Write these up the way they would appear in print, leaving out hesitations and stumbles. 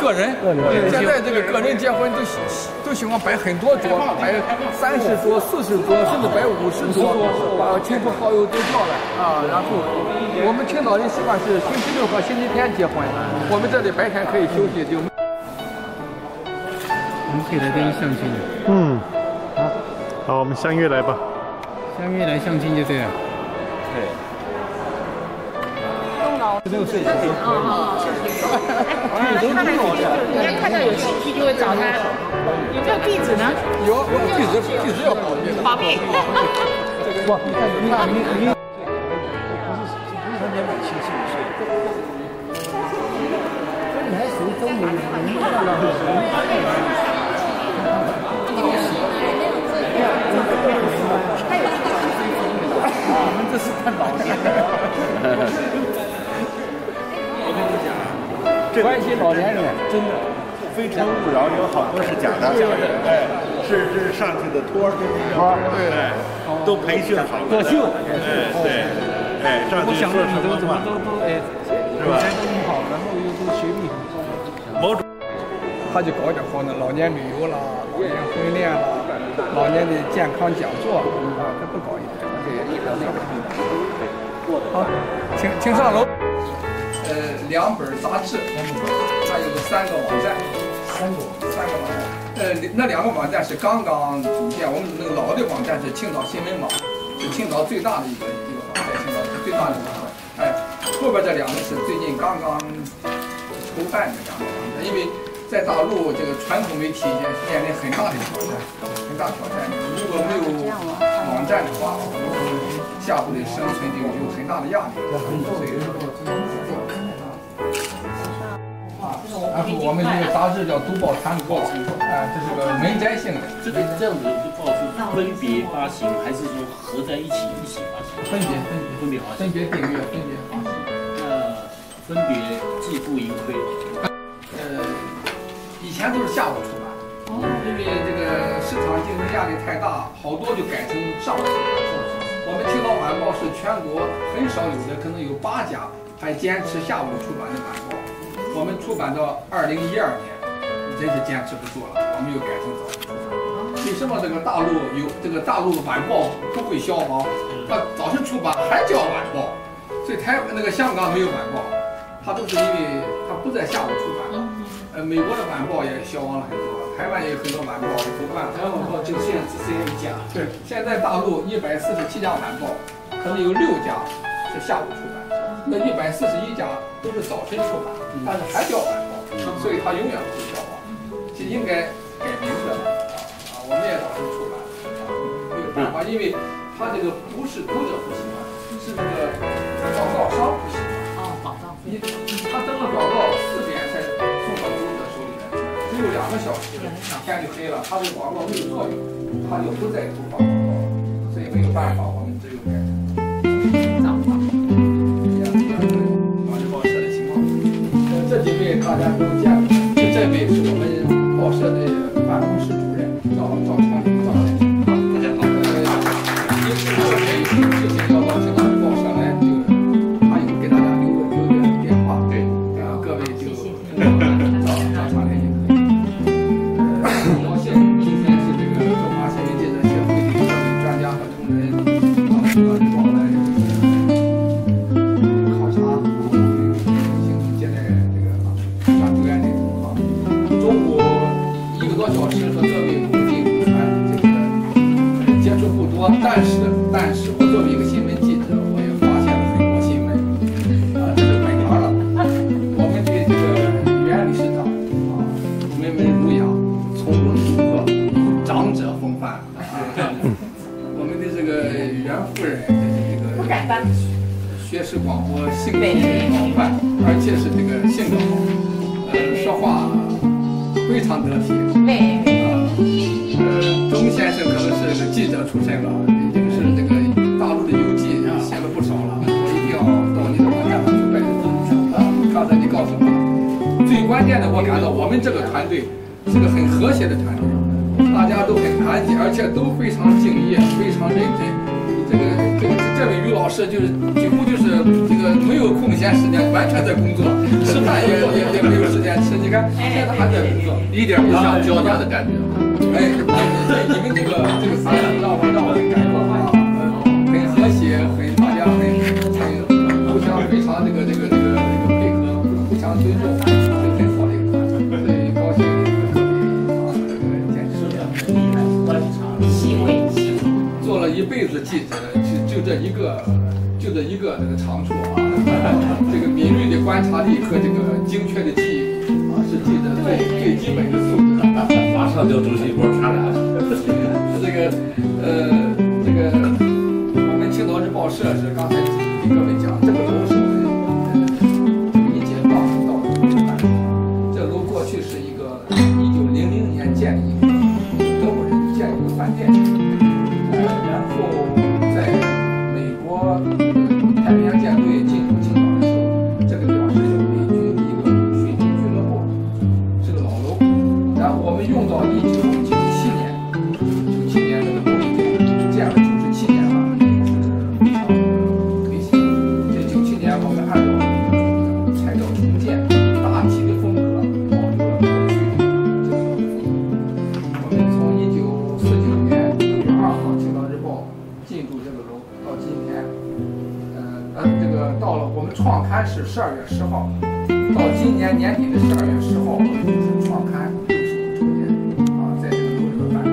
个人。现在这个个人结婚都喜欢摆很多桌，摆30桌、40桌，甚至摆50桌，把亲朋好友都叫来啊。然后我们青岛人习惯是星期六和星期天结婚，我们这里白天可以休息就。 我们可以来跟你相亲。 好，我们相约来吧。 相约来相亲就对了。 对。 6岁。 来看到有兴趣就会找他。有没有地址呢？ 有，地址要保密的。 保密。 哇，你看你。你还属于中年人，我们这是看老年人。 我跟你讲， 关系老年人真的非诚勿扰，有好多是假的，哎，是上去的托儿，对，都培训好了， 作秀， 对，哎，上去说什么话， 哎， 是吧？ 都很好，然后又都学历很高。 某种。 他就搞点好呢，老年旅游啦，老年婚恋啦，老年的健康讲座啊，他不搞一点。好，请上楼。2本杂志，还有3个网站，3个网站。那2个网站是刚刚组建，我们那个老的网站是青岛新闻网，是青岛最大的一个网站，青岛是最大的网站。哎，后边这2个是最近刚刚筹办的2个网站，因为。在大陆，这个传统媒体面临很大的挑战，如果没有网站的话，我们下步的生存就有很大的压力。然后我们这个杂志叫《读报参考》，这是个文摘性的。 这样的一个报是分别发行，还是说合在一起发行？ 分别发行，分别订阅，分别发行。 分别自负盈亏。 以前都是下午出版，因为这个市场竞争压力太大，好多就改成上午出版。我们青岛晚报是全国很少有的，可能有8家还坚持下午出版的晚报。我们出版到2012年，真是坚持不住了，我们又改成早晨出版。为什么这个大陆晚报不会消亡？它早晨出版还叫晚报，所以那个香港没有晚报，它都是因为它不在下午出版。美国的晚报也消亡了很多，台湾也有很多晚报不办了。 台湾晚报就现在只剩1家。 对，现在大陆147家晚报，可能有6家是下午出版，那141家都是早晨出版，但是还叫晚报，所以它永远不会消亡。就应该改名字我们也早晨出版没有办法，因为它这个不是读者不喜欢，是这个广告商不喜欢。 广告。 他登了广告4点才送到读者手里面，只有2个小时，天就黑了，他这个广告没有作用，他就不再投放广告，所以没有办法，我们只有改成网日报社的情况。这几位大家都见过，这位是我们报社的办公室主任赵长林赵先生。大家好。因为有事情要到青岛报社来，就他有给大家留个电话，对，各位就找长林就可以。很高兴今天是这个中华新闻记者协会的各位专家和同仁到青岛日报来考察，幸福接待这个查主任的情况。中午1个多小时和各位共进午餐，这个接触不多，但是我作为一个新闻记者，我也发现了很多新闻，这是本行了。我们对这个袁理事长温文儒雅、从容笃刻、长者风范。我们的这个袁夫人，这个不敢当， 学识广博，兴趣广泛，而且是这个性格好，说话非常得体。钟先生可能是个记者出身了，已经是这个大陆的游记写了不少了。我一定要到你的网站上去拜访。刚才你告诉我，最关键的我感到我们这个团队是个很和谐的团队，大家都很团结，而且都非常敬业，非常认真。 这位于老师就是几乎就是这个没有空闲时间，完全在工作，吃饭也没有时间吃。你看现在还在工作， 一点不像教家的感觉。 哎，你们这个思想让我感觉啊，很和谐，大家很互相非常这个配合，互相尊重，是很好的一个团队，所以高兴简直是观察细微做了一辈子记者，就这一个这个长处啊，这个敏锐的观察力和这个精确的记忆啊，是记者最基本的素质。 马上就主席一波查俩。 我们青岛日报社是刚才给各位讲，这个楼是我们一街坊到的。这楼过去是一个1900年建立一个德国人建立一个饭店，然后在美国太平洋舰队进入青岛的时候，这个地方是美军的一个水军俱乐部，是个老楼。然后我们用到1997年这个楼已经建了97年了，是非常维系。这97年我们按照材料重建大体的风格，保留了过去这个风格。我们从1949年6月2号《青岛日报》进驻这个楼，到今天，这个到了我们创刊是12月10号，到今年年底的12月10号，是创刊65周年啊，在这个楼里边办。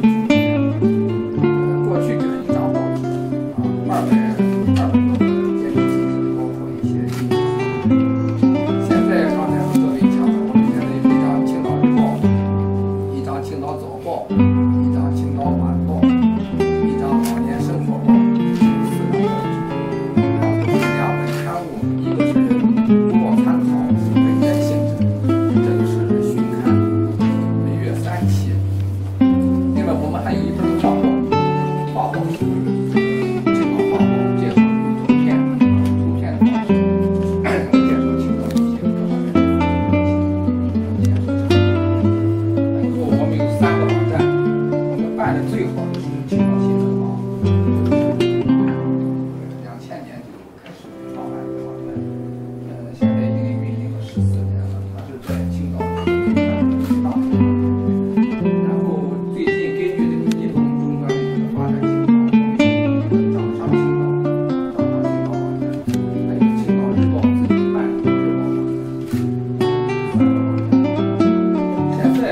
过去就是一张报纸啊，200多个简体字，包括一些印刷。现在刚才和各位讲了，我们现在有一张《青岛日报》，一张《青岛早报》，一张《青岛晚报》，一张《老年生活报》，4张报纸。然后是2本刊物，一个是《报参考》文摘性质，这个是巡刊，每月3期。另外我们还有一本画报，画报是青岛画报，介绍图片的方式，介绍青岛一些各方面的建设。然后我们有3个网站，我们办的最好的是青岛新闻网。2000年就开始创办这个网站，现在已经运营了14年了。它是在青岛最大的。然后最近根据这个移动终端的这个发展情况，我们掌上青岛网站，还有青岛日报自己办的日报网站，3个网站。现在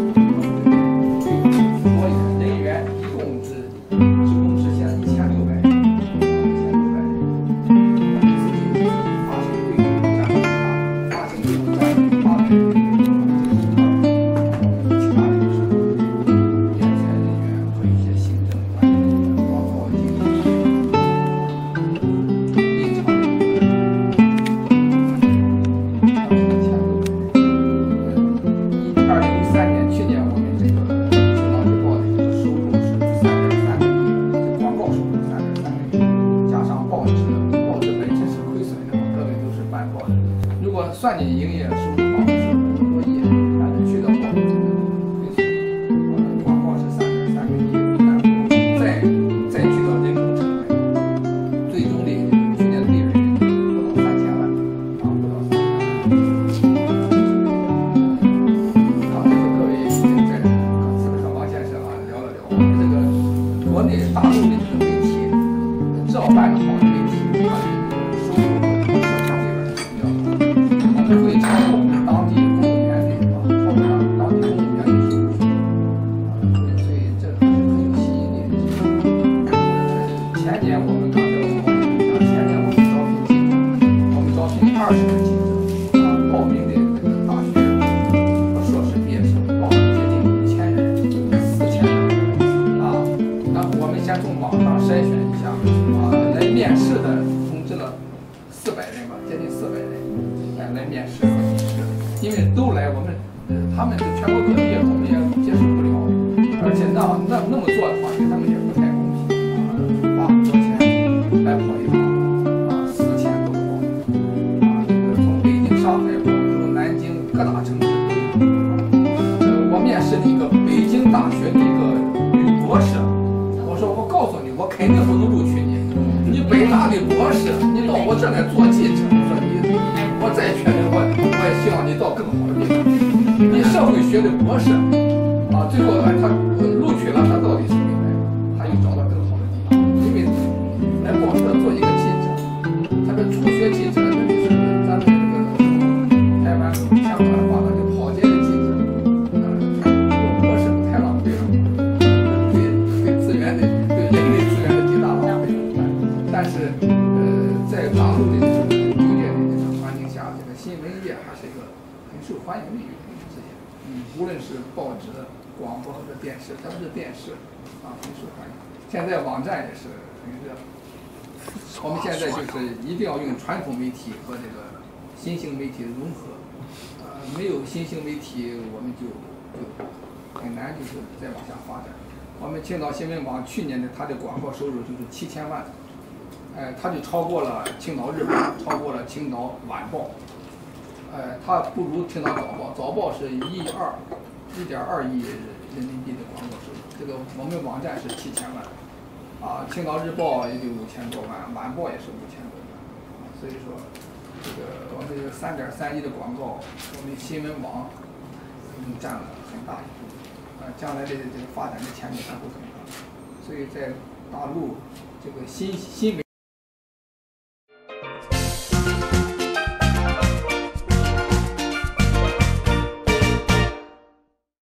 人员一共职工是现在1600人。2013年，去年我们这个青岛日报的这个收入是3.3个亿，这广告收入3.3个亿，加上报纸本身是亏损的嘛，各位都是办报的。如果算你营业收入的话，是5多亿，但是去掉报纸亏损，广告是3.3个亿，然后再去掉人工成本，最终利润去年的利润不到3000万，不到3000万。刚才和各位在这个和王先生聊了聊，我们这个国内大陆的这个媒体，只要办得好的媒体，它的收入和销量这边是比较高的，我们会超过我们当地公务员的超过当地公务员的收入，所以这是很有吸引力的地方。前年我们刚才我们讲，前年我们招聘记者，我们招聘20个记者，报名的这个大学和硕士毕业生报了接近5000人，4000人然后我们先从网上筛选一下来面试的通知了400人吧，接近400人来面试和笔试，因为都来我们他们是全国各地，我们也接受不了，而且那么做的话对他们也不太公平花很多钱来跑一趟4000多个报这个从北京、上海、广州、南京各大城市都有我面试了一个北京大学的一个女博士，我说我告诉你，我肯定不能录取你。 北大的博士，你到我这来做记者，我说我再确认我也希望你到更好的地方。你社会学的博士，啊，最后他录取了，他到底是明白，他又找到更好的地方。因为来报社做一个记者，他的初学记者，那就是咱们这个台湾香港的话，那就跑街的记者，博士太浪费了，对资源的对人力资源的极大浪费。但是在大陆的这个优越的这个环境下，这个新闻业还是一个很受欢迎的一个职业。无论是报纸、广播或者电视，特别是电视啊，很受欢迎。现在网站也是很热。我们现在就是一定要用传统媒体和这个新兴媒体融合。没有新兴媒体，我们就很难就是再往下发展。我们青岛新闻网去年的它的广告收入就是7000万。它就超过了青岛日报，超过了青岛晚报，它不如青岛早报，早报是1.2亿人民币的广告收入，这个我们网站是7000万，啊，青岛日报也就5000多万，晚报也是5000多万，所以说，这个我们这个3.3亿的广告，我们新闻网占了很大一部分，将来的这个发展的前景还会很大，所以在大陆这个新闻。